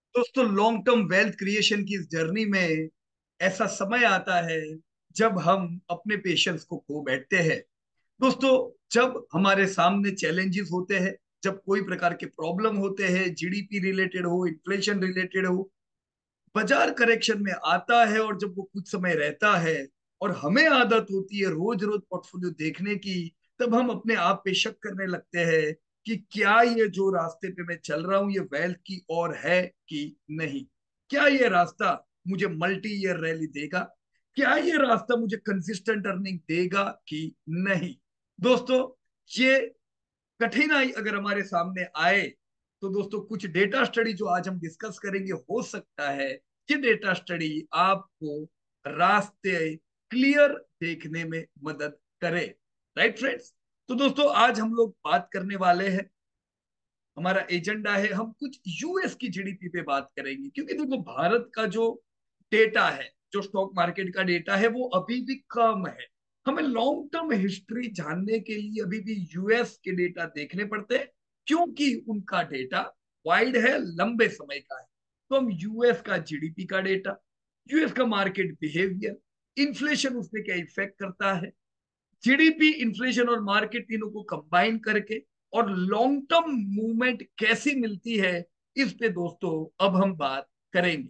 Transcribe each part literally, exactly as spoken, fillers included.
दोस्तों long term wealth creation की इस जर्नी में ऐसा समय आता है जब हम अपने पेशेंस को खो बैठते हैं। दोस्तों, जब हमारे सामने चैलेंजेस होते हैं, जब कोई प्रकार के प्रॉब्लम होते हैं, जीडीपी रिलेटेड हो, इन्फ्लेशन रिलेटेड हो, बाजार करेक्शन में आता है, और जब वो कुछ समय रहता है और हमें आदत होती है रोज रोज पोर्टफोलियो देखने की, तब हम अपने आप पे शक करने लगते हैं कि क्या ये जो रास्ते पे मैं चल रहा हूं ये वेल्थ की ओर है कि नहीं। क्या ये रास्ता मुझे मल्टी ईयर रैली देगा? क्या ये रास्ता मुझे कंसिस्टेंट अर्निंग देगा कि नहीं? दोस्तों, ये कठिनाई अगर हमारे सामने आए, तो दोस्तों कुछ डेटा स्टडी जो आज हम डिस्कस करेंगे, हो सकता है कि डेटा स्टडी आपको रास्ते क्लियर देखने में मदद करे। Right friends? तो दोस्तों, आज हम लोग बात करने वाले हैं, हमारा एजेंडा है, हम कुछ यूएस की जीडीपी पे बात करेंगे, क्योंकि देखो भारत का जो डेटा है, जो स्टॉक मार्केट का डेटा है, वो अभी भी कम है। हमें लॉन्ग टर्म हिस्ट्री जानने के लिए अभी भी यूएस के डेटा देखने पड़ते हैं, क्योंकि उनका डेटा वाइड है, लंबे समय का है। तो हम यूएस का जीडीपी का डेटा, यूएस का मार्केट बिहेवियर, इन्फ्लेशन उसमें क्या इफेक्ट करता है, जीडीपी, इन्फ्लेशन और मार्केट तीनों को कंबाइन करके और लॉन्ग टर्म मूवमेंट कैसी मिलती है, इस पे दोस्तों अब हम बात करेंगे।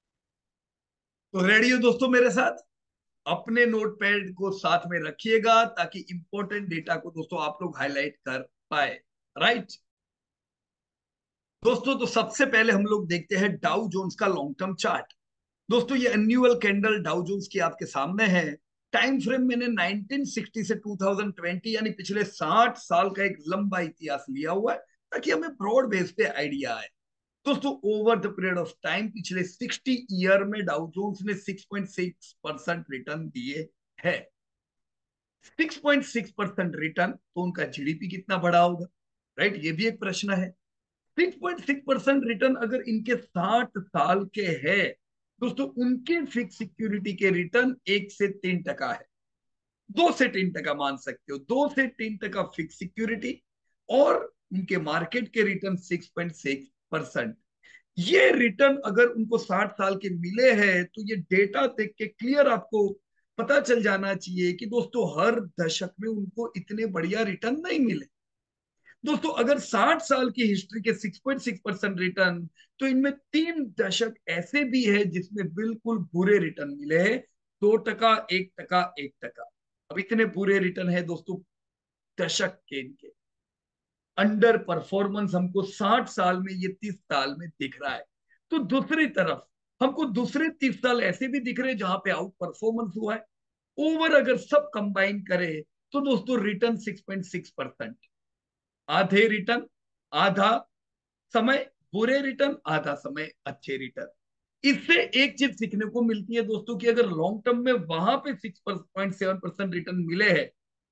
तो रेडी हो दोस्तों मेरे साथ? अपने नोट पैड को साथ में रखिएगा ताकि इंपॉर्टेंट डेटा को दोस्तों आप लोग हाईलाइट कर पाए। राइट दोस्तों, तो सबसे पहले हम लोग देखते हैं डाउ जोन्स का लॉन्ग टर्म चार्ट। दोस्तों, ये एन्युअल कैंडल डाउ जोन्स की आपके सामने है। टाइम फ्रेम मैंने नाइनटीन सिक्सटी से टू थाउजेंड ट्वेंटी यानी पिछले साठ साल का एक लंबा इतिहास लिया हुआ है, ताकि हमें ब्रॉड बेस पे आइडिया आए। दोस्तों, over the period of time पिछले सिक्सटी ईयर में डाउ जोन्स ने six point six percent return दिए है। Six point six percent return, तो उनका जीडीपी कितना बढ़ा होगा? राइट, ये भी एक प्रश्न है। Six point six percent return अगर इनके साठ साल के है, दोस्तों उनके फिक्स सिक्योरिटी के रिटर्न एक से तीन टका है। दो से तीन टका मान सकते हो, दो से तीन टका फिक्स सिक्योरिटी, और उनके मार्केट के return six point six percent. ये रिटर्न अगर उनको साठ साल के मिले हैं, तो ये डेटा देख के क्लियर आपको पता चल जाना चाहिए कि दोस्तों हर दशक में उनको इतने बढ़िया रिटर्न नहीं मिले। दोस्तों, अगर साठ साल की हिस्ट्री के six point six percent return, तो इनमें तीन दशक ऐसे भी है जिसमें बिल्कुल बुरे रिटर्न मिले हैं। दो टका, एक टका, एक टका। अब इतने बुरे रिटर्न है दोस्तों दशक के इनके। अंडर परफॉर्मेंस हमको साठ साल में, ये तीस साल में दिख रहा है। तो दूसरी तरफ हमको दूसरे तीस साल ऐसे भी दिख रहे हैं जहां पे आउट परफॉर्मेंस हुआ है। ओवर अगर सब कंबाइन करे, तो दोस्तों return six point six percent. आधे रिटर्न, आधा समय बुरे रिटर्न, आधा समय अच्छे रिटर्न। इससे एक चीज सीखने को मिलती है दोस्तों कि अगर लॉन्ग टर्म में वहां पे six point seven percent return मिले हैं,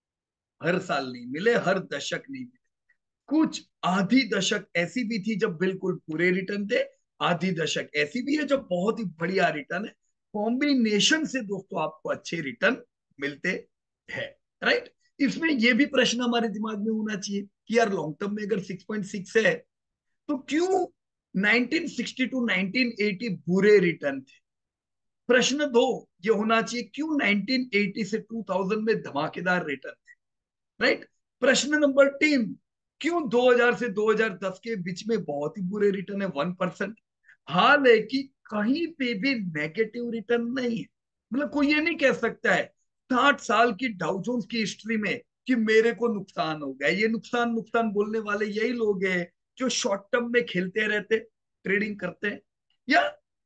हर साल नहीं मिले, हर दशक नहीं मिले। कुछ आधी दशक ऐसी भी थी जब बिल्कुल पूरे रिटर्न थे, आधी दशक ऐसी भी है जब बहुत ही बढ़िया रिटर्न है। कॉम्बिनेशन से दोस्तों आपको अच्छे रिटर्न मिलते हैं। राइट? इसमें यह भी प्रश्न हमारे दिमाग में होना चाहिए कि यार लॉन्ग टर्म में अगर सिक्स पॉइंट सिक्स है, तो क्यों nineteen sixty to nineteen eighty बुरे रिटर्न थे? प्रश्न दो ये होना चाहिए, क्यों नाइनटीन एटी से टू थाउजेंड में धमाकेदार रिटर्न थे? राइट? प्रश्न नंबर तीन, क्यों दो हज़ार से दो हज़ार दस के बीच में बहुत ही बुरे रिटर्न है, वन परसेंट? हाल है कि कहीं पे भी नेगेटिव रिटर्न नहीं है। मतलब कोई ये नहीं कह सकता है साठ साल की डाउ जोन्स की हिस्ट्री में कि मेरे को नुकसान हो गया। ये नुकसान नुकसान बोलने वाले यही लोग हैं जो शॉर्ट टर्म में खेलते रहते, ट्रेडिंग करते हैं, या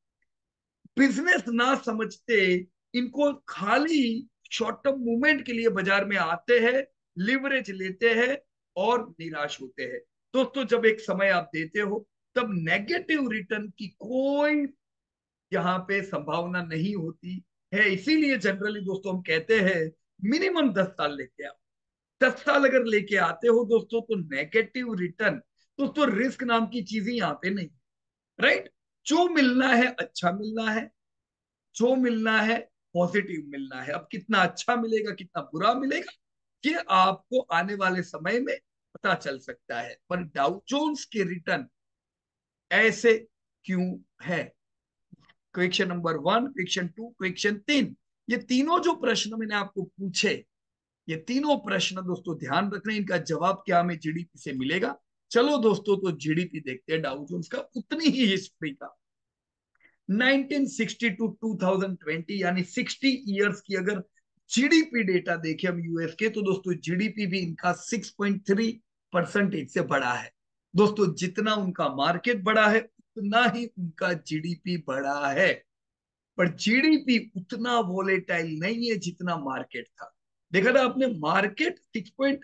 बिजनेस ना समझते, इनको खाली शॉर्ट टर्म मूवमेंट के लिए बाजार में आते हैं, लिवरेज लेते हैं और निराश होते हैं। दोस्तों, जब एक समय आप देते हो, तब नेगेटिव रिटर्न की कोई यहाँ पे संभावना नहीं होती है। इसीलिए जनरली दोस्तों हम कहते हैं मिनिमम दस साल लेके आओ। दस साल अगर लेके आते हो दोस्तों, तो नेगेटिव रिटर्न, दोस्तों रिस्क नाम की चीजें यहाँ पे नहीं। राइट? जो मिलना है अच्छा मिलना है, जो मिलना है पॉजिटिव मिलना है। अब कितना अच्छा मिलेगा, कितना बुरा मिलेगा, ये आपको आने वाले समय में पता चल सकता है। पर डाउ जोन्स के रिटर्न ऐसे क्यों है? Question number one, question two, question तीन, ये तीनों जो प्रश्न मैंने आपको पूछे, ये तीनों प्रश्न दोस्तों ध्यान रखना, इनका जवाब क्या हमें जीडीपी से मिलेगा। चलो दोस्तों, तो जीडीपी देखते हैं डाउ जोन्स का, उतनी ही हिस्ट्री का। Nineteen sixty to two thousand twenty यानी साठ इयर्स की अगर जीडीपी डेटा देखें हम यूएस के, तो दोस्तों जीडीपी भी इनका सिक्स पॉइंट थ्री परसेंटेज से बढ़ा है। दोस्तों जितना उनका मार्केट बढ़ा है, उतना ही उनका जीडीपी बढ़ा है। पर जीडीपी उतना वोलेटाइल नहीं है जितना मार्केट था। देखा था आपने, मार्केट सिक्स पॉइंट,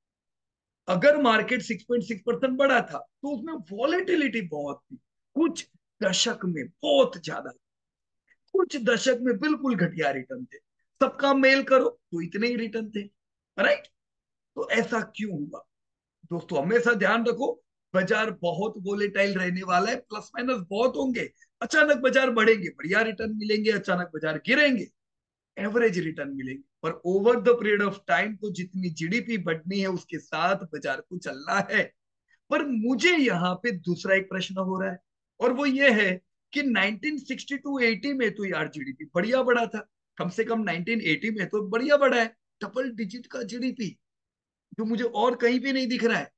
अगर market six point six percent बढ़ा था तो उसमें वॉलेटिलिटी बहुत थी, कुछ दशक में बहुत ज्यादा, कुछ दशक में बिल्कुल घटिया रिटर्न थे। सबका मेल करो तो इतने ही रिटर्न थे, राइट? तो ऐसा क्यों हुआ? दोस्तों हमेशा ध्यान रखो, बाजार बहुत वोलेटाइल रहने वाला है, प्लस माइनस बहुत होंगे। अचानक बाजार बढ़ेंगे, बढ़िया रिटर्न मिलेंगे, अचानक बाजार गिरेंगे, एवरेज रिटर्न मिलेंगे। पर over the period of time तो जितनी जीडीपी बढ़नी है उसके साथ बाजार को चलना है। पर मुझे यहाँ पे दूसरा एक प्रश्न हो रहा है, और वो ये है कि नाइनटीन सिक्सटी टू एटी में तो यार जीडीपी बढ़िया बढ़ा था, कम से कम नाइनटीन एटी में तो बढ़िया बढ़ा है, डबल डिजिट का जीडीपी, जो मुझे और कहीं भी नहीं दिख रहा है।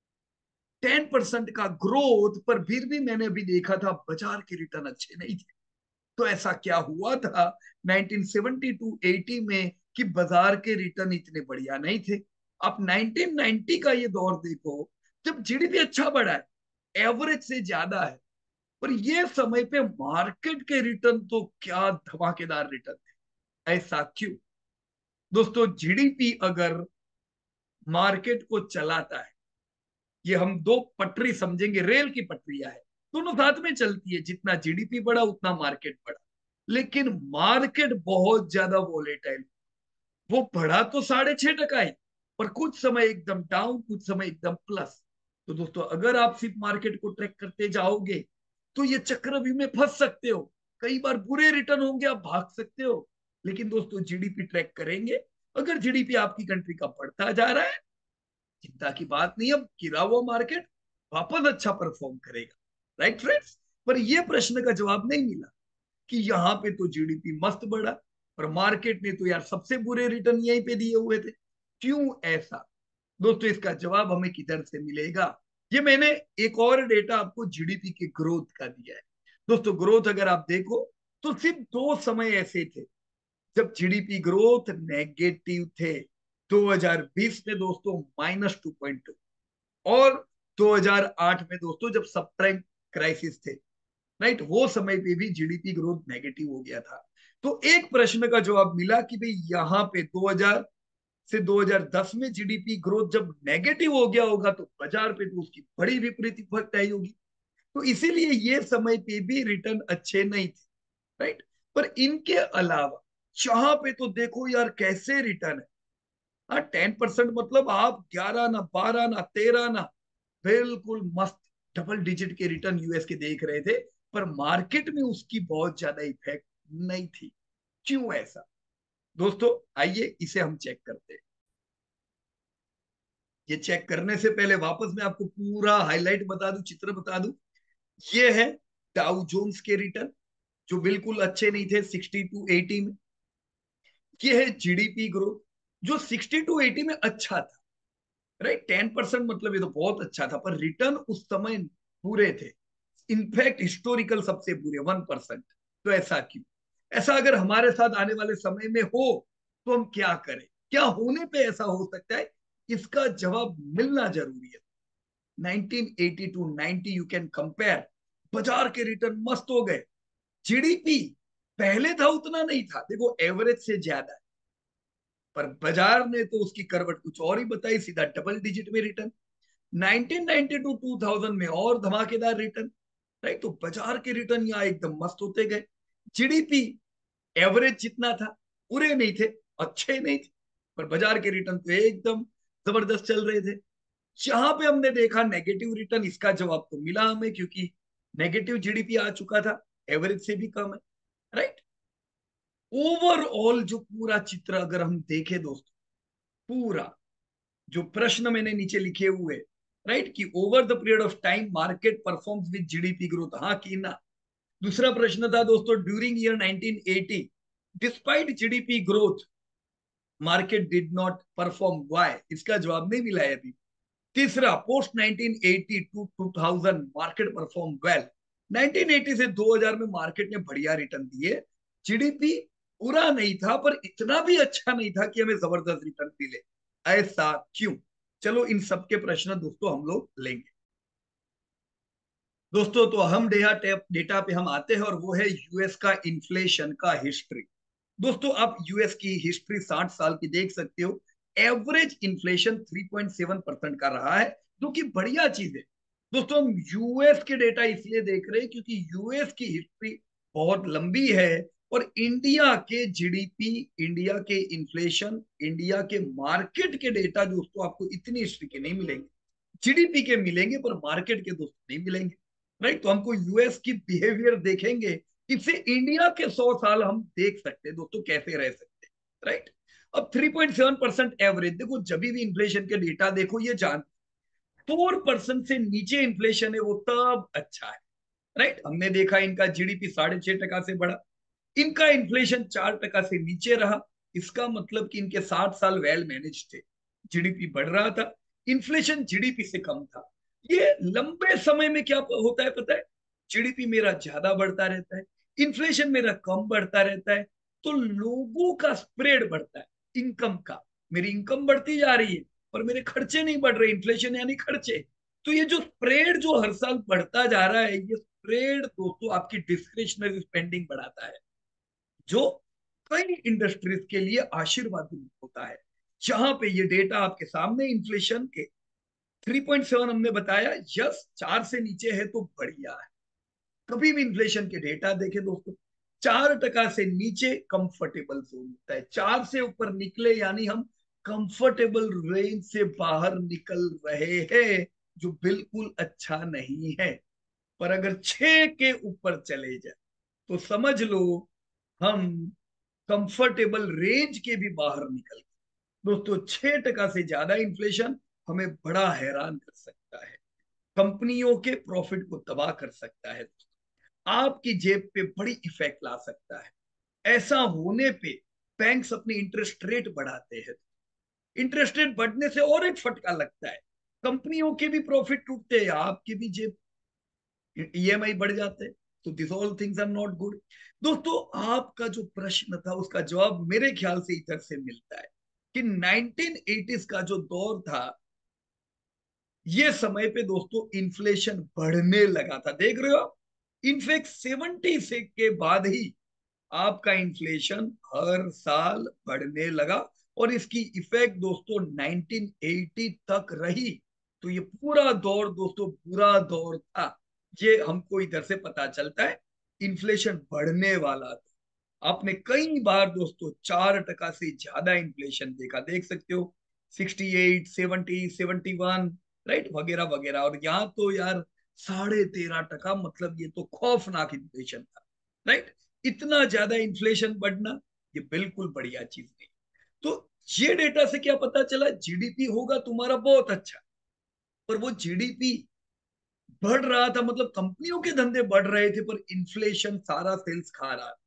टेन परसेंट का ग्रोथ, पर फिर भी मैंने अभी देखा था बाजार के रिटर्न अच्छे नहीं थे। तो ऐसा क्या हुआ था नाइनटीन सेवेंटी टू एटी में कि बाजार के रिटर्न इतने बढ़िया नहीं थे? आप नाइनटीन नाइंटी का ये दौर देखो, जब जीडीपी अच्छा बढ़ा है, एवरेज से ज्यादा है, पर ये समय पे मार्केट के रिटर्न तो क्या धमाकेदार रिटर्न थे। ऐसा क्यों? दोस्तों जीडीपी अगर मार्केट को चलाता है, ये हम दो पटरी समझेंगे, रेल की पटरियां है, दोनों साथ में चलती है, जितना जीडीपी बढ़ा उतना मार्केट बढ़ा। लेकिन मार्केट बहुत ज्यादा वोलेटाइल, वो बढ़ा तो साढ़े छह टका है, पर कुछ समय एकदम डाउन, कुछ समय एकदम प्लस। तो दोस्तों अगर आप सिर्फ मार्केट को ट्रैक करते जाओगे तो ये चक्रव्यूह में फंस सकते हो, कई बार बुरे रिटर्न होंगे, आप भाग सकते हो। लेकिन दोस्तों जीडीपी ट्रैक करेंगे, अगर जीडीपी आपकी कंट्री का बढ़ता जा रहा है, चिंता की बात नहीं, अब गिरा हुआ मार्केट वापस अच्छा परफॉर्म करेगा, राइट फ्रेंड्स? पर यह प्रश्न का जवाब नहीं मिला कि यहाँ पे तो जीडीपी मस्त बढ़ा, पर मार्केट ने तो यार सबसे बुरे रिटर्न यहीं पे दिए हुए थे। क्यों ऐसा? दोस्तों इसका जवाब हमें किधर से मिलेगा? ये मैंने एक और डेटा आपको जीडीपी के ग्रोथ का दिया है। दोस्तों ग्रोथ अगर आप देखो, तो सिर्फ दो समय ऐसे थे जब जीडीपी ग्रोथ नेगेटिव थे। दो हज़ार बीस में दोस्तों माइनस टू पॉइंट टू, और दो हज़ार आठ में दोस्तों जब सब प्राइम क्राइसिस थे, राइट, वो समय पे भी जीडीपी ग्रोथ नेगेटिव हो गया था। तो एक प्रश्न का जवाब मिला कि भाई यहाँ पे दो हज़ार से दो हज़ार दस में जीडीपी ग्रोथ जब नेगेटिव हो गया होगा तो बाजार पे तो उसकी बड़ी विपरीत इफेक्ट आई होगी। तो इसीलिए ये समय पे भी रिटर्न अच्छे नहीं थे, राइट? पर इनके अलावा जहां पे तो देखो यार कैसे रिटर्न है। हाँ, टेन परसेंट मतलब आप ग्यारह ना बारह ना तेरह ना, बिल्कुल मस्त डबल डिजिट के रिटर्न यूएस के देख रहे थे, पर मार्केट में उसकी बहुत ज्यादा इफेक्ट नहीं थी। क्यों ऐसा? दोस्तों आइए इसे हम चेक करते हैं। ये चेक करने से पहले वापस मैं आपको पूरा हाईलाइट बता दूं, चित्र बता दूं। ये है डाउ जोन्स के रिटर्न, जो बिल्कुल अच्छे नहीं थे सिक्सटी टू एटी में। ये है जीडीपी ग्रोथ, जो सिक्सटी टू एटी में अच्छा था, राइट? टेन परसेंट मतलब ये तो बहुत अच्छा था, पर रिटर्न उस समय बुरे थे, इनफैक्ट हिस्टोरिकल सबसे बुरे, वन परसेंट। तो ऐसा क्यों? ऐसा अगर हमारे साथ आने वाले समय में हो तो हम क्या करें? क्या होने पे ऐसा हो सकता है? इसका जवाब मिलना जरूरी है। Nineteen eighty to ninety you can compare, बाजार के रिटर्न मस्त हो गए, जीडीपी पहले था उतना नहीं था, देखो एवरेज से ज्यादा है, पर बाजार ने तो उसकी करवट कुछ और ही बताई, सीधा डबल डिजिट में return. Nineteen ninety to two thousand में और धमाकेदार रिटर्न, राइट? तो बाजार के रिटर्न यहाँ एकदम मस्त होते गए। जीडीपी एवरेज जितना था, पूरे नहीं थे, अच्छे नहीं थे, पर बाजार के रिटर्न तो एकदम जबरदस्त चल रहे थे। जहां पे हमने देखा नेगेटिव रिटर्न, इसका जवाब तो मिला हमें, क्योंकि नेगेटिव जीडीपी आ चुका था, एवरेज से भी कम है, राइट? ओवरऑल जो पूरा चित्र अगर हम देखें दोस्तों, पूरा जो प्रश्न मैंने नीचे लिखे हुए, राइट, कि over the period of time market performs with GDP growth, हाँ कि ना। दूसरा प्रश्न था दोस्तों, during year nineteen eighty despite GDP growth market did not perform, why, इसका जवाब नहीं मिला है अभी। तीसरा, post nineteen eighty to two thousand market perform well, nineteen eighty से दो हज़ार में मार्केट ने बढ़िया रिटर्न दिए, जीडीपी बुरा नहीं था पर इतना भी अच्छा नहीं था कि हमें जबरदस्त रिटर्न मिले, ऐसा क्यों? चलो इन सब के प्रश्न दोस्तों हम लोग लेंगे। दोस्तों तो अहम डेटा डेटा पे हम आते हैं और वो है यूएस का इन्फ्लेशन का हिस्ट्री। दोस्तों आप यूएस की हिस्ट्री साठ साल की देख सकते हो, average inflation three point seven percent का रहा है, जो कि बढ़िया चीज है। दोस्तों हम यूएस के डेटा इसलिए देख रहे हैं क्योंकि यूएस की हिस्ट्री बहुत लंबी है, और इंडिया के जीडीपी, इंडिया के इन्फ्लेशन, इंडिया के मार्केट के डेटा दोस्तों आपको इतनी हिस्ट्री के नहीं मिलेंगे, जीडीपी के मिलेंगे पर मार्केट के दोस्तों नहीं मिलेंगे। राइट, तो हमको यूएस की बिहेवियर देखेंगे, इससे इंडिया के सौ साल हम देख सकते हैं दोस्तों कैसे रह सकते हैं। राइट, अब three point seven percent average, देखो जब भी इन्फ्लेशन के डेटा देखो ये जान, फोर परसेंट से नीचे इन्फ्लेशन है वो तब अच्छा है। राइट, हमने देखा इनका जीडीपी साढ़े छह टका से बढ़ा, इनका इन्फ्लेशन चार टका से नीचे रहा, इसका मतलब कि इनके साठ साल वेल मैनेज थे, जीडीपी बढ़ रहा था, इन्फ्लेशन जीडीपी से कम था। ये लंबे समय में क्या होता है पता है, जीडीपी मेरा ज्यादा बढ़ता रहता है, इन्फ्लेशन मेरा कम बढ़ता रहता है, तो लोगों का स्प्रेड बढ़ता है इनकम का, मेरी इनकम बढ़ती जा रही है पर मेरे खर्चे नहीं बढ़ रहे, इन्फ्लेशन यानी खर्चे। तो ये जो स्प्रेड जो हर साल बढ़ता जा रहा है, ये स्प्रेड दोस्तों आपकी डिस्क्रिशनरी स्पेंडिंग बढ़ाता है, जो कई इंडस्ट्रीज के लिए आशीर्वाद होता है। जहां पे ये डेटा आपके सामने इन्फ्लेशन के थ्री पॉइंट सेवन हमने बताया, यस चार से नीचे है तो बढ़िया है। कभी भी इन्फ्लेशन के डेटा देखे दोस्तों, चार टका से नीचे कंफर्टेबल जोन होता है, चार से ऊपर निकले यानी हम कंफर्टेबल रेंज से बाहर निकल रहे हैं, जो बिल्कुल अच्छा नहीं है। पर अगर छह के ऊपर चले जाए तो समझ लो हम कंफर्टेबल रेंज के भी बाहर निकल गए। दोस्तों छह टका से ज्यादा इन्फ्लेशन हमें बड़ा हैरान कर सकता है, कंपनियों के प्रॉफिट को तबाह कर सकता है, आपकी जेब पे बड़ी इफेक्ट ला सकता है। ऐसा होने पे बैंक्स अपनी इंटरेस्ट रेट बढ़ाते हैं, इंटरेस्ट रेट बढ़ने से और एक फटका लगता है, कंपनियों के भी प्रॉफिट टूटते हैं, आपके भी जेब ईएमआई बढ़ जाते हैं। तो this all things are not good. दोस्तों आपका जो प्रश्न था उसका जवाब मेरे ख्याल से इधर से मिलता है कि नाइनटीन एटीज़ का जो दौर था, ये समय पे दोस्तों इन्फ्लेशन बढ़ने लगा था, देख रहे हो आप, इनफैक्ट सेवेंटी से के बाद ही आपका इन्फ्लेशन हर साल बढ़ने लगा, और इसकी इफेक्ट दोस्तों नाइनटीन एटी तक रही। तो ये पूरा दौर दोस्तों बुरा दौर था, ये हमको इधर से पता चलता है इन्फ्लेशन बढ़ने वाला था। आपने कई बार दोस्तों चार टका से ज्यादा इन्फ्लेशन देखा, देख सकते हो sixty eight, seventy, seventy one, right, वगैरह वगैरह, और यहाँ तो यार साढ़े तेरह टका, मतलब ये तो खौफनाक इन्फ्लेशन था। राइट, इतना ज्यादा इन्फ्लेशन बढ़ना ये बिल्कुल बढ़िया चीज नहीं। तो ये डेटा से क्या पता चला, जीडीपी होगा तुम्हारा बहुत अच्छा, पर वो जीडीपी बढ़ रहा था मतलब कंपनियों के धंधे बढ़ रहे थे, पर इन्फ्लेशन सारा सेल्स खा रहा था,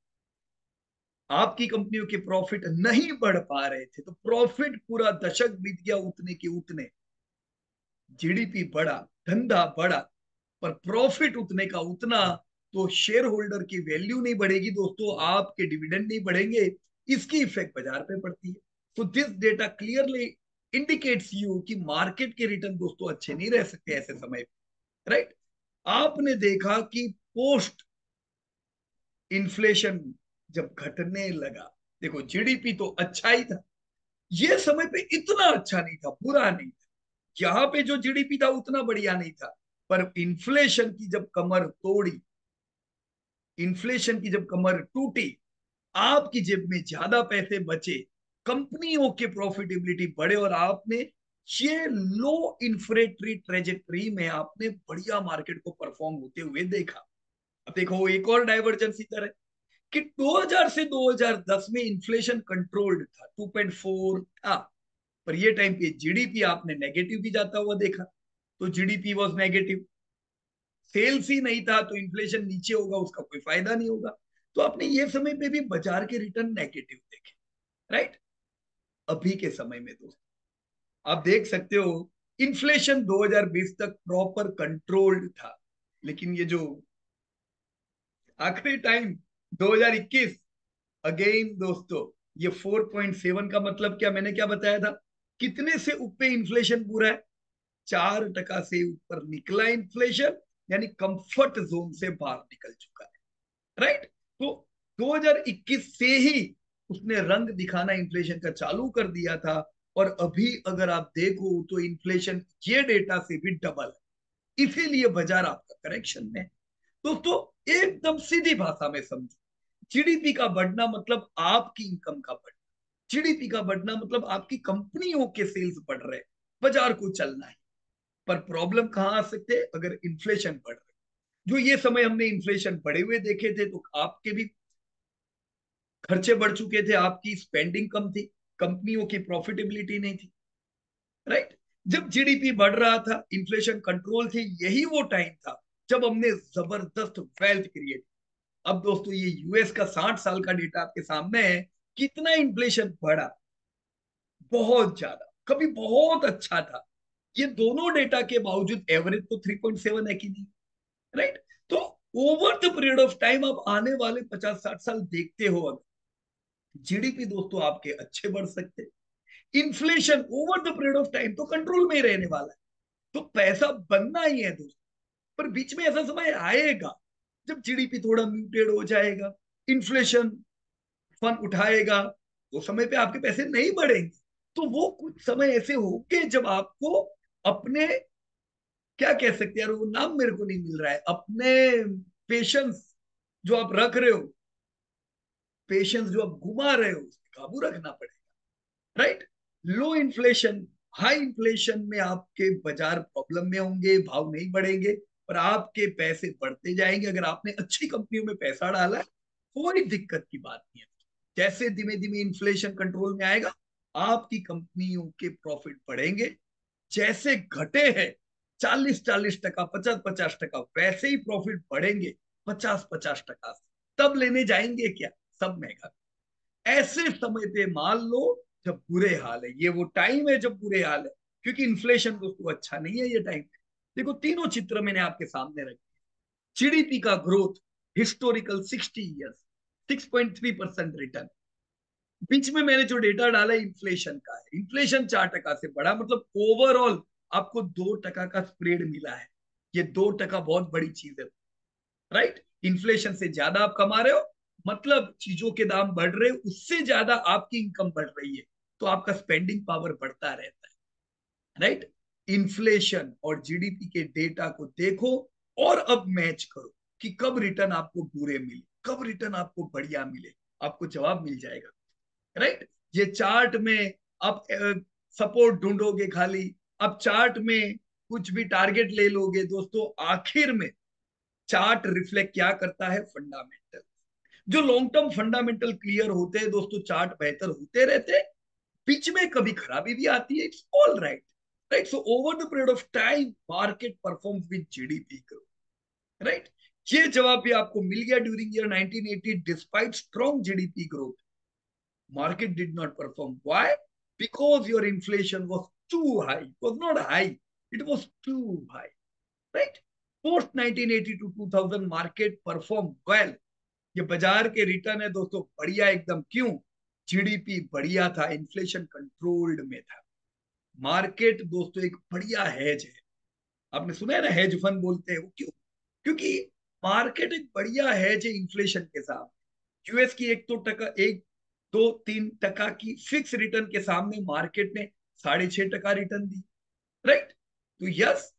आपकी कंपनियों के प्रॉफिट नहीं बढ़ पा रहे थे, तो प्रॉफिट पूरा दशक बीत गया उतने के उतने, जीडीपी बढ़ा, धंधा बढ़ा, पर प्रॉफिट उतने का उतना, तो शेयर होल्डर की वैल्यू नहीं बढ़ेगी दोस्तों, आपके डिविडेंड नहीं बढ़ेंगे, इसकी इफेक्ट बाजार पे पड़ती है। तो this data clearly indicates you कि मार्केट के रिटर्न दोस्तों अच्छे नहीं रह सकते ऐसे समय पे। राइट, आपने देखा कि पोस्ट इन्फ्लेशन जब घटने लगा, देखो जीडीपी तो अच्छा ही था, ये समय पे इतना अच्छा नहीं था, बुरा नहीं था, यहाँ पे जो जीडीपी था उतना बढ़िया नहीं था, पर इन्फ्लेशन की जब कमर तोड़ी, इन्फ्लेशन की जब कमर टूटी, आपकी जेब में ज्यादा पैसे बचे, कंपनियों के प्रॉफिटेबिलिटी बढ़े, और आपने ये लो इन्फ्लेटरी ट्रेजेक्टरी में आपने बढ़िया मार्केट को परफॉर्म होते हुए देखा। अब देखो एक और डाइवर्जेंस इधर है कि दो हज़ार से दो हज़ार दस में इन्फ्लेशन कंट्रोल्ड था, टू पॉइंट फोर था, पर ये टाइम पे जीडीपी आपने नेगेटिव भी जाता हुआ देखा। तो जीडीपी वॉज नेगेटिव, सेल्स ही नहीं था तो इन्फ्लेशन नीचे होगा, उसका कोई फायदा नहीं होगा। तो आपने ये समय पे भी बाजार के रिटर्न नेगेटिव देखे, राइट। अभी के समय में दोस्तों आप देख सकते हो इन्फ्लेशन दो हज़ार बीस तक प्रॉपर कंट्रोल्ड था, लेकिन ये जो आखिरी टाइम दो हज़ार इक्कीस, अगेन दोस्तों ये चार पॉइंट सात का मतलब क्या, मैंने क्या बताया था, कितने से ऊपर इन्फ्लेशन पूरा है, चार टका से ऊपर निकला इन्फ्लेशन, यानी कंफर्ट जोन से बाहर निकल चुका है, राइट। तो दो हज़ार इक्कीस से ही उसने रंग दिखाना इन्फ्लेशन का चालू कर दिया था, और अभी अगर आप देखो तो इन्फ्लेशन ये डेटा से भी डबल है, इसीलिए बाजार आपका करेक्शन में। दोस्तों एकदम सीधी भाषा में समझो, जीडीपी का बढ़ना मतलब आपकी इनकम का बढ़ना, जीडीपी का बढ़ना मतलब आपकी कंपनियों के सेल्स बढ़ रहे हैं, बाजार को चलना है। पर प्रॉब्लम कहां आ सकते हैं, अगर इन्फ्लेशन बढ़ रहे, जो ये समय हमने इन्फ्लेशन बढ़े हुए देखे थे, तो आपके भी खर्चे बढ़ चुके थे, आपकी स्पेंडिंग कम थी, कंपनियों की प्रॉफिटेबिलिटी नहीं थी, राइट। जब जीडीपी बढ़ रहा था, इन्फ्लेशन कंट्रोल थी, यही वो टाइम था जब हमने जबरदस्त वेल्थ क्रिएट। अब दोस्तों ये यूएस का साठ साल का डेटा आपके सामने है, कितना इन्फ्लेशन बढ़ा, बहुत ज्यादा, कभी बहुत अच्छा था, ये दोनों डेटा के बावजूद एवरेज तो थ्री पॉइंट सेवन है कि नहीं, राइट। तो over the period of time आप आने वाले पचास साठ साल देखते हो, अगर जीडीपी दोस्तों आपके अच्छे बढ़ सकते, inflation over the period of time तो कंट्रोल में ही रहने वाला है, तो पैसा बनना ही है दोस्तों। पर बीच में ऐसा समय आएगा जब जीडीपी थोड़ा म्यूटेड हो जाएगा, इन्फ्लेशन फन उठाएगा, वो समय पे आपके पैसे नहीं बढ़ेंगे। तो वो कुछ समय ऐसे होंगे जब आपको अपने, क्या कह सकते हैं यार, वो नाम मेरे को नहीं मिल रहा है, अपने पेशेंस जो आप रख रहे हो, पेशेंस जो आप घुमा रहे हो, उस पर काबू रखना पड़ेगा, right. Low inflation, high inflation में आपके बाजार प्रॉब्लम में होंगे, भाव नहीं बढ़ेंगे, पर आपके पैसे बढ़ते जाएंगे। अगर आपने अच्छी कंपनियों में पैसा डाला है, कोई दिक्कत की बात नहीं है। जैसे धीमे धीमे इन्फ्लेशन कंट्रोल में आएगा, आपकी कंपनियों के प्रॉफिट बढ़ेंगे। जैसे घटे हैं चालीस चालीस टका, पचास पचास टका, वैसे ही प्रॉफिट बढ़ेंगे पचास पचास टका से। तब लेने जाएंगे क्या, सब महंगा। ऐसे समय पे मान लो जब बुरे हाल है, ये वो टाइम है जब बुरे हाल है, क्योंकि इन्फ्लेशन दोस्तों अच्छा नहीं है ये टाइम। देखो तीनों चित्र मैंने आपके सामने रखे, जीडीपी का growth historical sixty years, six point three percent return. बीच में मैंने जो डेटा डाला इन्फ्लेशन का है, इन्फ्लेशन चार टका से बढ़ा, मतलब ओवरऑल आपको दो टका का स्प्रेड मिला है। ये दो टका बहुत बड़ी चीज है, राइट। इन्फ्लेशन से ज्यादा आप कमा रहे हो, मतलब चीजों के दाम बढ़ रहे हैं, उससे ज्यादा आपकी इनकम बढ़ रही है, तो आपका स्पेंडिंग पावर बढ़ता रहता है, राइट। इन्फ्लेशन और जीडीपी के डेटा को देखो और अब मैच करो कि कब रिटर्न आपको बुरे मिले, कब रिटर्न आपको बढ़िया मिले, आपको जवाब मिल जाएगा, राइट। ये चार्ट में आप सपोर्ट ढूंढोगे खाली, आप चार्ट में कुछ भी टारगेट ले लोगे दोस्तों, आखिर में चार्ट रिफ्लेक्ट क्या करता है, फंडामेंटल। जो लॉन्ग टर्म फंडामेंटल क्लियर होते हैं दोस्तों, चार्ट बेहतर होते रहते हैं, बीच में कभी खराबी भी आती है, it's all right, right. So over the period of time market performs with GDP growth, right. ये जवाब भी आपको मिल गया during year nineteen eighty, despite strong GDP growth market did not perform. Why? Because your inflation was too high. It was not high, it was too high, right? Post nineteen eighty to two thousand market performed well. ये बाजार के return है दोस्तों बढ़िया एकदम, क्यों, GDP बढ़िया था, इन्फ्लेशन कंट्रोल्ड में था। मार्केट दोस्तों एक बढ़िया हेज है, आपने सुना है ना हेज फंड बोलते हैं, वो क्यों, क्योंकि मार्केट एक बढ़िया हेज है इन्फ्लेशन के साथ। यूएस की एक तो टका एक दो तीन टका की फिक्स रिटर्न के सामने मार्केट ने साढ़े छह टका रिटर्न दी, राइट। तो यस,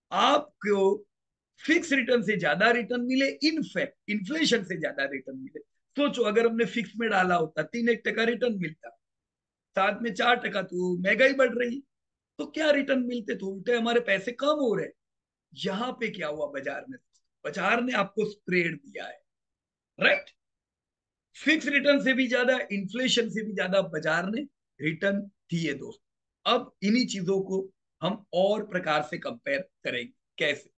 आपको फिक्स रिटर्न से ज्यादा रिटर्न मिले, इनफैक्ट इन्फ्लेशन से ज्यादा रिटर्न मिले। सोचो अगर हमने फिक्स में डाला होता, तीन एक टका रिटर्न मिलता, साथ में चार टका, तो महंगाई बढ़ रही, तो क्या रिटर्न मिलते, तो उल्टे हमारे पैसे कम हो रहे। यहाँ पे क्या हुआ बाजार में, बाजार ने आपको स्प्रेड दिया है, राइट। फिक्स रिटर्न से भी ज्यादा, इन्फ्लेशन से भी ज्यादा बाजार ने रिटर्न दिए दोस्त। अब इन्हीं चीजों को हम और प्रकार से कंपेयर करेंगे। कैसे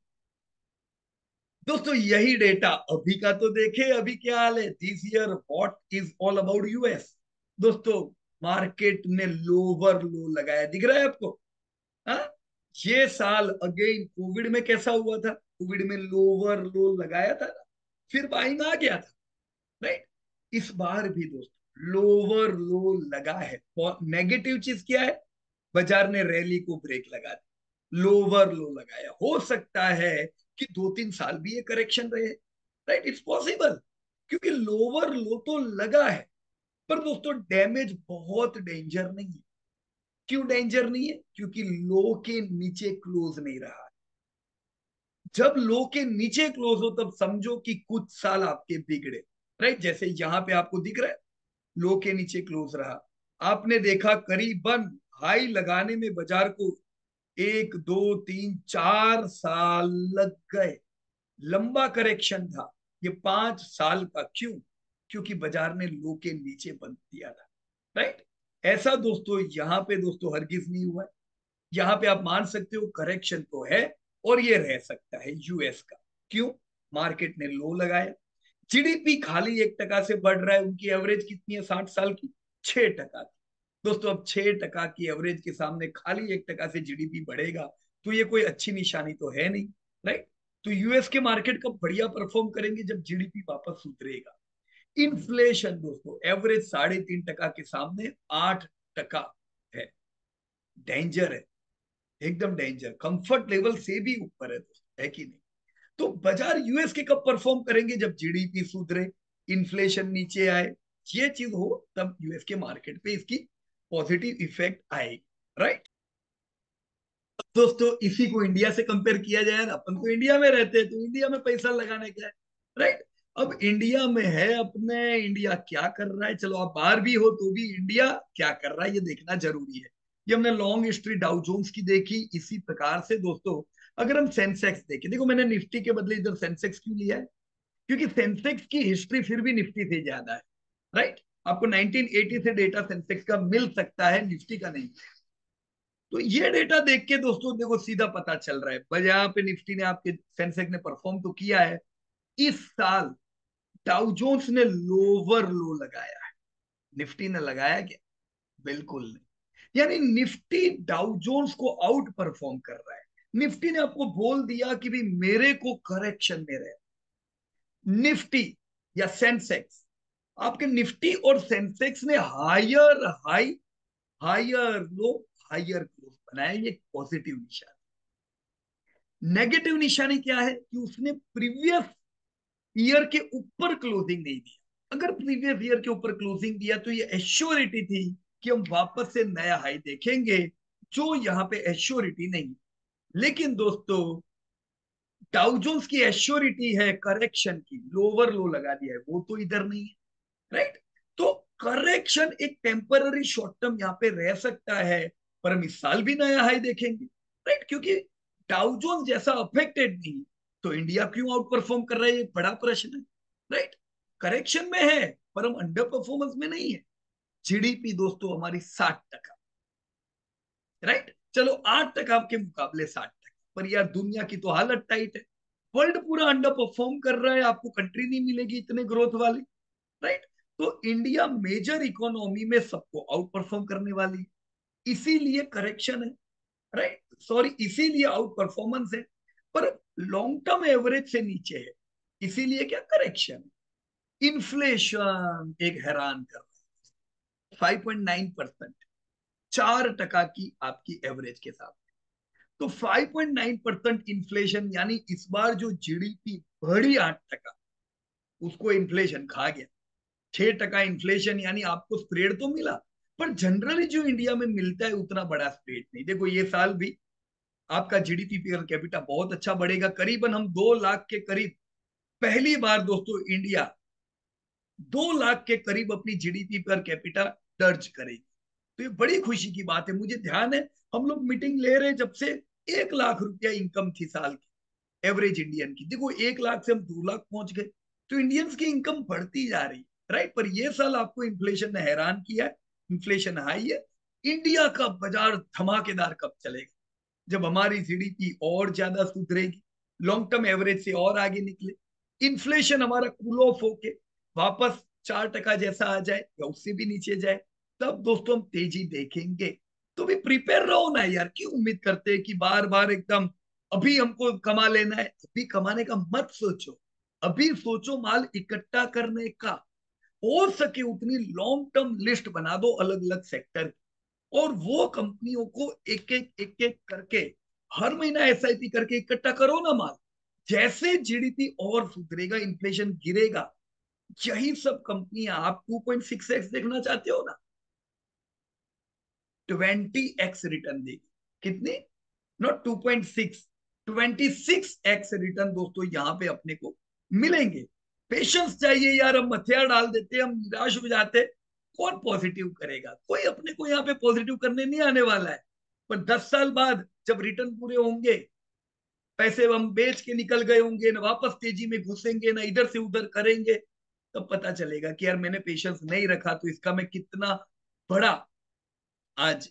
दोस्तों? यही डेटा अभी का तो देखे, अभी क्या हाल है। This year what is all about US. दोस्तों मार्केट ने लोअर लो लगाया, दिख रहा है आपको? हाँ, ये साल अगेन कोविड में कैसा हुआ था? कोविड में लोअर लो लगाया था ना, फिर बाइंग आ गया था, राइट? इस बार भी दोस्तों लोअर लो लगा है। और नेगेटिव चीज क्या है? बाजार ने रैली को ब्रेक लगा दी, लोअर लो लगाया। हो सकता है कि दो तीन साल भी ये करेक्शन रहे, राइट? इट्स पॉसिबल, क्योंकि लोअर लो तो लगा है। पर दोस्तों डैमेज बहुत डेंजर नहीं है। क्यों डेंजर नहीं है? क्योंकि लो के नीचे क्लोज नहीं रहा। जब लो के नीचे क्लोज हो तब समझो कि कुछ साल आपके बिगड़े, राइट? जैसे यहां पे आपको दिख रहा है, लो के नीचे क्लोज रहा। आपने देखा करीबन हाई लगाने में बाजार को एक दो तीन चार साल लग गए। लंबा करेक्शन था ये, पांच साल का। क्यों? क्योंकि बाजार ने लो के नीचे बंद दिया था, राइट? ऐसा दोस्तों यहां पे दोस्तों हरगिज नहीं हुआ है। यहां पे आप मान सकते हो करेक्शन तो है, और ये रह सकता है यूएस का। क्यों? मार्केट ने लो लगाया। जीडीपी खाली एक टका से बढ़ रहा है। उनकी एवरेज कितनी है साठ साल की? छह टका। दोस्तों अब छह टका की एवरेज के सामने खाली एक टका से जीडीपी बढ़ेगा, तो ये कोई अच्छी निशानी तो है नहीं, राइट? तो यूएस के मार्केट कब बढ़िया परफॉर्म करेंगे? जब जीडीपी वापस सुधरेगा। इन्फ्लेशन दोस्तों एवरेज साढ़े तीन टका के सामने आठ टका है। डेंजर है, एकदम डेंजर। कंफर्ट लेवल से भी ऊपर है दोस्तों, है कि नहीं? तो बाजार यूएस के कब परफॉर्म करेंगे? जब जीडीपी सुधरे, इन्फ्लेशन नीचे आए, ये चीज हो, तब यूएस के मार्केट पे इसकी पॉजिटिव इफेक्ट आएगी, राइट? दोस्तों इसी को इंडिया से कंपेयर किया जाए ना, अपन तो इंडिया में रहते हैं, तो इंडिया में पैसा लगाने का है, राइट? अब इंडिया में है अपने, इंडिया क्या कर रहा है? चलो आप बाहर भी हो तो भी इंडिया क्या कर रहा है ये देखना जरूरी है। ये हमने लॉन्ग हिस्ट्री डाउ जोन्स की देखी। इसी प्रकार से दोस्तों अगर हम सेंसेक्स देखें, देखो मैंने निफ्टी के बदले इधर सेंसेक्स क्यों लिया है? क्योंकि सेंसेक्स की हिस्ट्री फिर भी निफ्टी से ज्यादा है, राइट? आपको नाइनटीन एटी से डेटा सेंसेक्स का मिल सकता है, निफ्टी का नहीं। तो ये डेटा देख के दोस्तों देखो सीधा पता चल रहा है, बजाय पे निफ्टी ने आपके सेंसेक्स ने परफॉर्म तो किया है। इस साल डाउ जोन्स ने लोअर लो लगाया है, निफ्टी ने लगाया क्या? बिल्कुल नहीं। यानी निफ्टी डाउ जोन्स को आउट परफॉर्म कर रहा है। निफ्टी ने आपको बोल दिया कि भी मेरे को करेक्शन में रहे। निफ्टी या सेंसेक्स, आपके निफ्टी और सेंसेक्स ने higher high, higher low, higher close बनाया। ये पॉजिटिव निशान। नेगेटिव निशानी क्या है? कि उसने प्रीवियस ईयर के ऊपर क्लोजिंग नहीं दिया। अगर प्रीवियस ईयर के ऊपर क्लोजिंग दिया तो ये एश्योरिटी थी कि हम वापस से नया हाई देखेंगे, जो यहाँ पे एश्योरिटी नहीं। लेकिन दोस्तों डाउ जोन्स की एश्योरिटी है करेक्शन की, लोअर लो लगा दिया है, वो तो इधर नहीं है, राइट? तो करेक्शन एक टेम्पररी शॉर्ट टर्म यहाँ पे रह सकता है, पर हम इस साल भी नया हाई देखेंगे, राइट? क्योंकि डाउ जोन्स जैसा अफेक्टेड नहीं, तो इंडिया क्यों आउट परफॉर्म कर रहा है? ये बड़ा प्रश्न है, राइट? करेक्शन में है पर हम अंडर परफॉर्मेंस में नहीं है। जीडीपी दोस्तों हमारी साठ टका, राइट? चलो आठ टका के मुकाबले साठ टका, पर यार दुनिया की तो हालत टाइट है। वर्ल्ड पूरा अंडर परफॉर्म कर रहा है, आपको कंट्री नहीं मिलेगी इतने ग्रोथ वाली, राइट? तो इंडिया मेजर इकोनॉमी में सबको आउट परफॉर्म करने वाली है, इसीलिए करेक्शन है, राइट? सॉरी, इसीलिए आउट परफॉर्मेंस है, पर लॉन्ग टर्म एवरेज से नीचे है, इसीलिए क्या करेक्शन। इन्फ्लेशन एक हैरान कर रहा है, फाइव पॉइंट नाइन परसेंट, चार टका की आपकी एवरेज के साथ। तो five point nine percent inflation, यानी इस बार जो जीडीपी बढ़ी आठ टका, उसको इन्फ्लेशन खा गया। छह टका इन्फ्लेशन, यानी आपको स्प्रेड तो मिला, पर जनरली जो इंडिया में मिलता है उतना बड़ा स्प्रेड नहीं। देखो ये साल भी आपका जीडीपी पर कैपिटा बहुत अच्छा बढ़ेगा, करीबन हम दो लाख के करीब, पहली बार दोस्तों इंडिया दो लाख के करीब अपनी जीडीपी पर कैपिटा दर्ज करेगी। तो ये बड़ी खुशी की बात है। मुझे ध्यान है हम लोग मीटिंग ले रहे जब से एक लाख रुपया इनकम थी साल की एवरेज इंडियन की, देखो एक लाख से हम दो लाख पहुंच गए। तो इंडियंस की इनकम बढ़ती जा रही है, राइट? पर ये साल आपको इन्फ्लेशन ने हैरान किया है, इन्फ्लेशन हाई है। इंडिया का बाजार धमाकेदार कब चलेगा? जब हमारी जीडीपी और ज्यादा सुधरेगी, लॉन्ग टर्म एवरेज से और आगे निकले, इन्फ्लेशन हमारा कूल ऑफ होके वापस चार टका जैसा आ जाए या उससे भी नीचे जाए, तब दोस्तों हम तेजी देखेंगे। तो भी प्रिपेयर रहो ना यार, क्यों उम्मीद करते हैं कि बार बार एकदम अभी हमको कमा लेना है। अभी कमाने का मत सोचो, अभी सोचो माल इकट्ठा करने का। हो सके उतनी लॉन्ग टर्म लिस्ट बना दो अलग अलग सेक्टर, और वो कंपनियों को एक एक एक एक करके हर महीना एसआईपी करके इकट्ठा करो ना माल। जैसे जीडीपी और सुधरेगा, इन्फ्लेशन गिरेगा, यही सब कंपनियां आप टू पॉइंट सिक्स एक्स देखना चाहते हो ना, ट्वेंटी एक्स रिटर्न देगी। कितनी? Not two point six, twenty six x return दोस्तों यहां पे अपने को मिलेंगे। पेशेंस चाहिए यार, हम हथियार डाल देते, हम निराश हो जाते, कौन पॉजिटिव करेगा? कोई अपने को यहाँ पे पॉजिटिव करने नहीं आने वाला है। पर दस साल बाद जब रिटर्न पूरे होंगे, पैसे हम बेच के निकल गए होंगे ना, वापस तेजी में घुसेंगे ना, इधर से उधर करेंगे, तब पता चलेगा कि यार मैंने पेशेंस नहीं रखा तो इसका मैं कितना बड़ा आज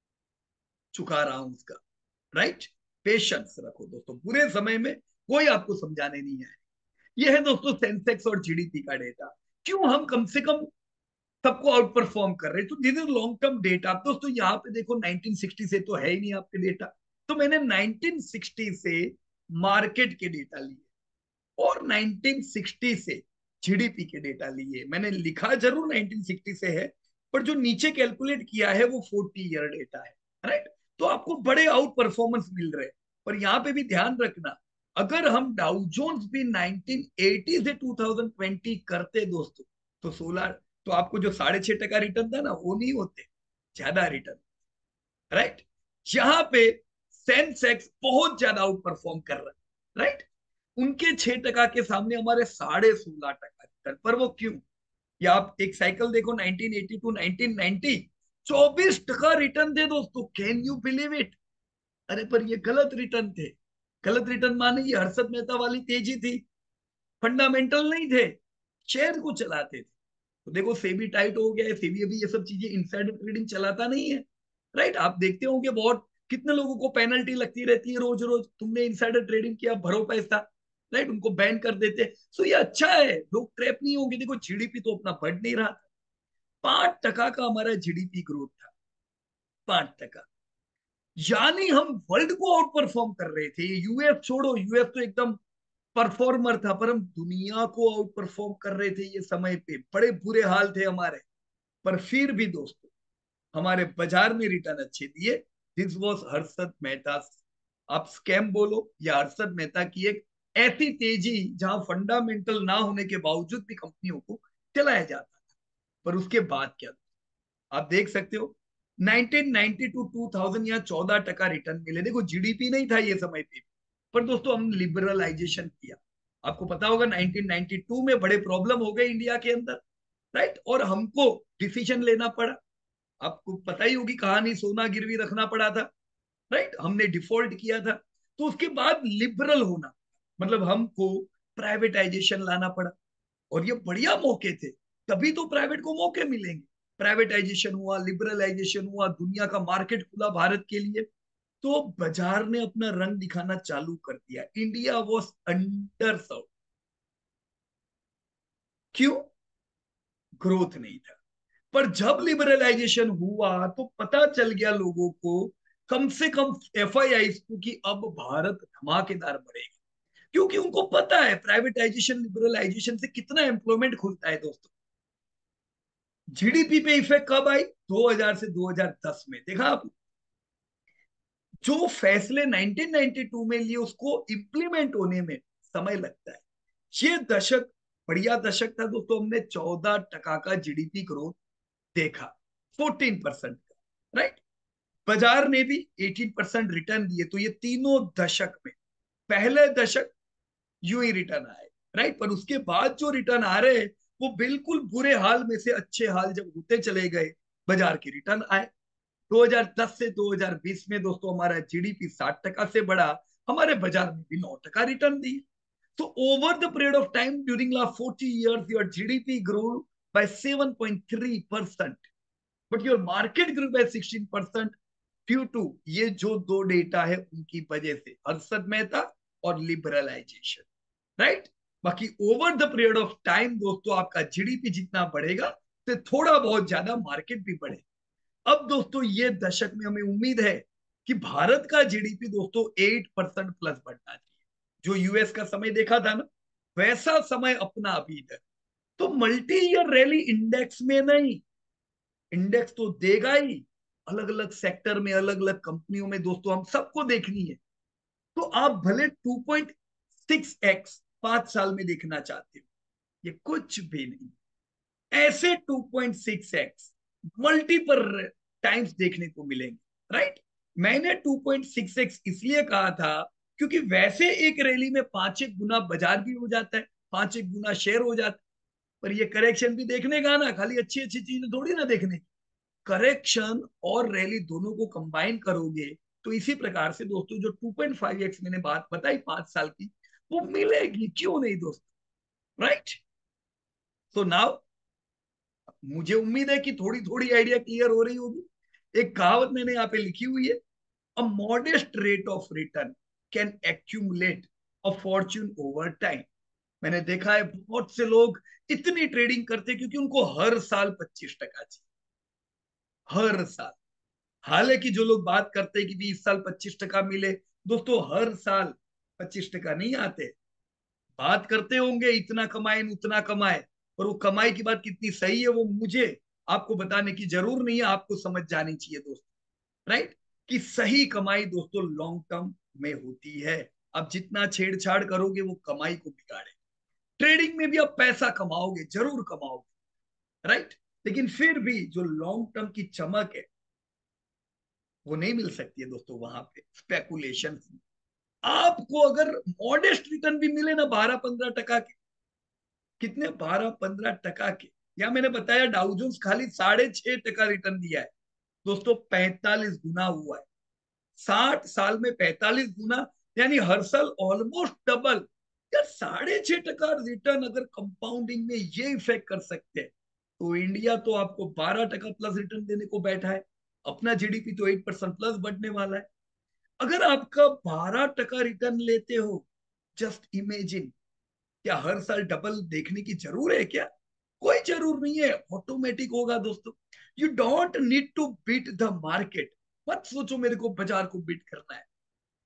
चुका रहा हूं उसका। राइट? पेशेंस रखो दोस्तों, बुरे समय में कोई आपको समझाने नहीं आए। ये है दोस्तों सेंसेक्स और जीडीपी का डेटा। क्यों हम कम से कम सबको आउट परफॉर्म कर रहे हैं? तो this is long term data. दोस्तों यहाँ पे देखो नाइनटीन सिक्सटी से तो है ही नहीं आपके डेटा, तो मैंने नाइनटीन सिक्सटी से मार्केट के डेटा लिए और नाइनटीन सिक्सटी से जीडीपी के डेटा लिए। मैंने लिखा जरूर नाइनटीन सिक्सटी से है, पर जो नीचे कैलकुलेट किया है वो फोर्टी ईयर डेटा है। राइट? तो आपको बड़े आउट परफॉर्मेंस मिल रहे हैं। पर यहाँ पे भी ध्यान रखना, अगर हम डाउ जोन्स भी नाइनटीन एटी से टू थाउजेंड ट्वेंटी करते दोस्तों, तो सोलह, तो आपको जो साढ़े छह टका रिटर्न था ना, वो नहीं होते, ज्यादा रिटर्न। राइट? यहाँ पे सेंसेक्स बहुत ज्यादा आउट परफॉर्म कर रहा है। राइट? उनके छह टका के सामने हमारे साढ़े सोलह टका रिटर्न। पर वो क्यों? या आप एक साइकिल देखो nineteen eighty to nineteen ninety, चौबीस टका रिटर्न थे दोस्तों, कैन यू बिलीव इट? अरे पर ये गलत रिटर्न थे। गलत रिटर्न माने ये हर्षद मेहता वाली तेजी थी, फंडामेंटल नहीं थे, शेयर को चलाते थे। तो देखो सेबी टाइट हो गया है, सेबी अभी ये सब चीजें इनसाइडर ट्रेडिंग चलाता नहीं है। राइट? आप देखते होंगे बहुत, कितने लोगों को पेनल्टी लगती रहती है रोज रोज, तुमने इनसाइडर ट्रेडिंग किया भरो पैसा। राइट? उनको बैन कर देते। सो ये अच्छा है, लोग ट्रैप नहीं होंगे। देखो जीडीपी तो अपना बढ़ नहीं रहा था, पांच टका का हमारा जीडीपी ग्रोथ था, पांच टका। यानी हम वर्ल्ड को आउट परफॉर्म कर रहे थे। यूएस छोड़ो, यूएस तो एकदम परफॉर्मर था, पर हम दुनिया को आउट परफॉर्म कर रहे थे। ये समय पे बड़े बुरे हाल थे हमारे, पर फिर भी दोस्तों हमारे बाजार में रिटर्न अच्छे दिए। This was Harshad Mehta. आप स्कैम बोलो या हर्षद मेहता की एक ऐसी तेजी जहां फंडामेंटल ना होने के बावजूद भी कंपनियों को चलाया जाता था। पर उसके बाद क्या, आप देख सकते हो nineteen ninety to two thousand यहाँ चौदह टका रिटर्न मिले। देखो जीडीपी नहीं था ये समय पे, पर दोस्तों हम लिबरलाइजेशन किया। आपको पता होगा नाइनटीन नाइनटी टू में बड़े प्रॉब्लम हो गए इंडिया के अंदर। राइट? और हमको डिसीजन लेना पड़ा। आपको पता ही होगी कहानी, सोना गिरवी रखना पड़ा था। राइट? हमने डिफॉल्ट किया था। तो उसके बाद लिबरल होना, मतलब हमको प्राइवेटाइजेशन लाना पड़ा। और ये बढ़िया मौके थे, तभी तो प्राइवेट को मौके मिलेंगे। प्राइवेटाइजेशन हुआ, लिबरलाइजेशन हुआ, दुनिया का मार्केट खुला भारत के लिए, तो बाजार ने अपना रंग दिखाना चालू कर दिया। India was under serve. क्यों? ग्रोथ नहीं था। पर जब लिबरलाइजेशन हुआ तो पता चल गया लोगों को, कम से कम एफ आई आई को, कि अब भारत धमाकेदार बढ़ेगा। क्योंकि उनको पता है प्राइवेटाइजेशन लिबरलाइजेशन से कितना एम्प्लॉयमेंट खुलता है दोस्तों। जीडीपी पे इफेक्ट कब आई? दो हज़ार से दो हज़ार दस में। देखा आप, जो फैसले नाइनटीन नाइनटी टू में लिए उसको इंप्लीमेंट होने में समय लगता है। ये दशक बढ़िया दशक था दोस्तों। हमने चौदह टका का जीडीपी ग्रोथ देखा, फोर्टीन परसेंट का। राइट? बाजार ने भी एटीन परसेंट रिटर्न दिए। तो ये तीनों दशक में पहले दशक यूं ही रिटर्न आए। राइट? पर उसके बाद जो रिटर्न आ रहे हैं, वो बिल्कुल बुरे हाल में से अच्छे हाल जब होते चले गए, बाजार के रिटर्न आए। दो हज़ार दस से दो हज़ार बीस में दोस्तों हमारा जीडीपी साठ टका से बढ़ा, हमारे बाजार में भी नौ टका रिटर्न दिए। So over the period of time during last forty years, your G D P grew by seven point three percent, but your market grew by sixteen percent. Due to ये जो दो डेटा है उनकी वजह से, हर्षद मेहता और liberalisation, right. बाकी over the period of time दोस्तों आपका जीडीपी जितना बढ़ेगा तो थोड़ा बहुत ज्यादा मार्केट भी बढ़े। अब दोस्तों ये दशक में हमें उम्मीद है कि भारत का जीडीपी दोस्तों एट परसेंट प्लस बढ़ना चाहिए। जो यूएस का समय देखा था ना, वैसा समय अपना अभी है। तो मल्टी ईयर रैली इंडेक्स में नहीं, इंडेक्स तो देगा ही, अलग अलग सेक्टर में अलग अलग कंपनियों में दोस्तों हम सबको देखनी है। तो आप भले टू पॉइंट सिक्स एक्स पांच साल में देखना चाहते हो, ये कुछ भी नहीं। ऐसे two point six x multiple times देखने को मिलेंगे, राइट। मैंने टू पॉइंट सिक्स एक्स इसलिए कहा था क्योंकि वैसे एक रैली में पांच एक गुना बाजार भी हो जाता है, पांच एक गुना शेयर हो जाता है। पर ये करेक्शन भी देखने का ना, खाली अच्छी अच्छी चीजें थोड़ी ना देखने। करेक्शन और रैली दोनों को कंबाइन करोगे तो इसी प्रकार से दोस्तों जो टू पॉइंट फाइव एक्स मैंने बात बताई पांच साल की, वो मिलेगी, क्यों नहीं दोस्तों, राइट। सो नाउ मुझे उम्मीद है कि थोड़ी थोड़ी आइडिया क्लियर हो रही होगी। एक कहावत मैंने यहाँ पे लिखी हुई है, a modest rate of return can accumulate a fortune over time. मैंने देखा है बहुत से लोग इतनी ट्रेडिंग करते हैं क्योंकि उनको हर साल पच्चीस टका चाहिए, हर साल। हालांकि जो लोग बात करते हैं कि भी इस साल पच्चीस टका मिले, दोस्तों हर साल पच्चीस टका नहीं आते। बात करते होंगे इतना कमाए उतना कमाए, और वो कमाई की बात कितनी सही है वो मुझे आपको बताने की जरूर नहीं है, आपको समझ जानी चाहिए दोस्तों, राइट। कि सही कमाई दोस्तों लॉन्ग टर्म में होती है। अब जितना छेड़छाड़ करोगे वो कमाई को बिगाड़े। ट्रेडिंग में भी आप पैसा कमाओगे, जरूर कमाओगे, राइट। लेकिन फिर भी जो लॉन्ग टर्म की चमक है वो नहीं मिल सकती है दोस्तों वहां पे स्पेकुलेशन। आपको अगर मॉडेस्ट रिटर्न भी मिले ना बारह पंद्रह टका के, कितने बारह पंद्रह टका के, या मैंने बताया डाउजोन्स खाली साढ़े छह टका रिटर्न दिया है दोस्तों, पैंतालीस गुना हुआ है। साठ साल में पैंतालीस गुना, यानी हर साल ऑलमोस्ट डबल। यार साढ़े छह टका रिटर्न अगर कंपाउंडिंग में ये इफेक्ट कर सकते हैं, तो इंडिया तो आपको बारह टका प्लस रिटर्न देने को बैठा है। अपना जीडीपी तो एट परसेंट प्लस बढ़ने वाला है। अगर आपका बारह टका रिटर्न लेते हो, जस्ट इमेजिन, क्या हर साल डबल देखने की जरूर है क्या? कोई जरूर नहीं है, ऑटोमेटिक होगा दोस्तों। You don't need to beat the market. मत सोचो मेरे को बाजार को बीट करना है,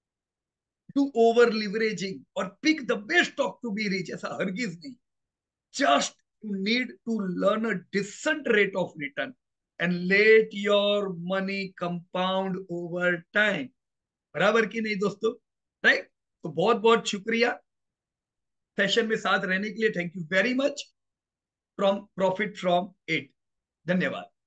टू ओवर लिवरेजिंग और pick the best stock to be rich, ऐसा हरगिज नहीं। Just you need to learn a decent rate of return and let your money compound over time. बराबर की नहीं दोस्तों, राइट। तो बहुत बहुत शुक्रिया सेशन में साथ रहने के लिए। Thank you very much from profit from it. धन्यवाद।